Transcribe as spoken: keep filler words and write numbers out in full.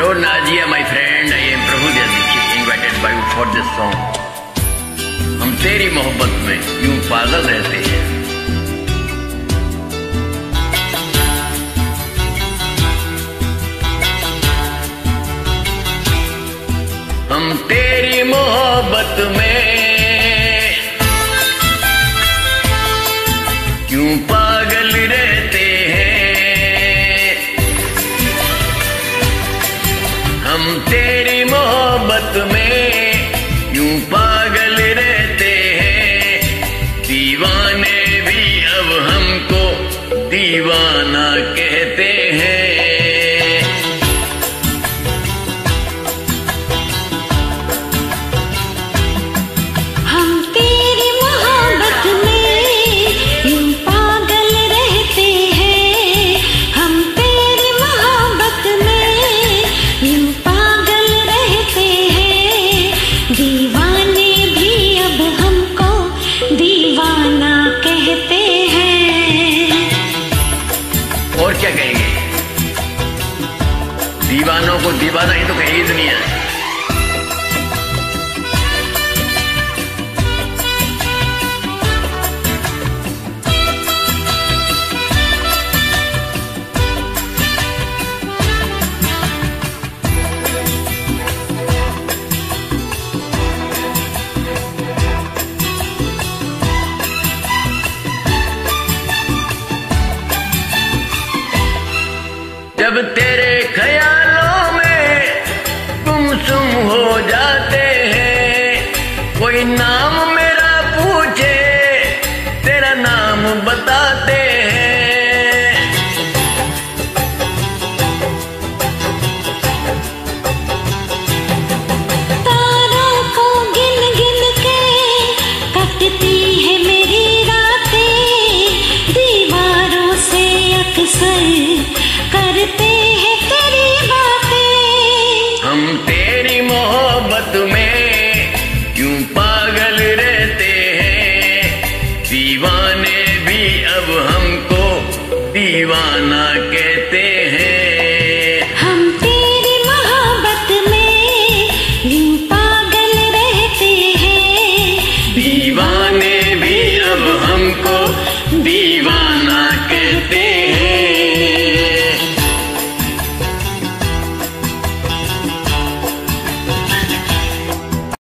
Hello Najia, my friend. I am Prabhudev Dixit, invited by you for this song. हम तेरी मोहब्बत में यूं पागल रहते हैं। हम तेरी मोहब्बत में क्यों पागल रहते हैं। हम तेरी मोहब्बत में क्यों पागल रहते हैं। दीवाने भी अब हमको दीवाना कहते हैं। और क्या कहेंगे, दीवानों को दीवाना ही तो कहेगी दुनिया। जब तेरे ख्यालों में गुमसुम हो जाते हैं। कोई नाम मेरा पूछे तेरा नाम बताते हैं। तारों को गिन गिन के कटती है मेरी रातें। दीवारों से अक्सर करते हैं तेरी बातें। हम तेरी मोहब्बत में क्यों पागल रहते हैं। दीवाने भी अब हमको दीवाना कहते हैं। हम तेरी मोहब्बत में यूं पागल रहते हैं। दीवाने भी अब हमको दीवाना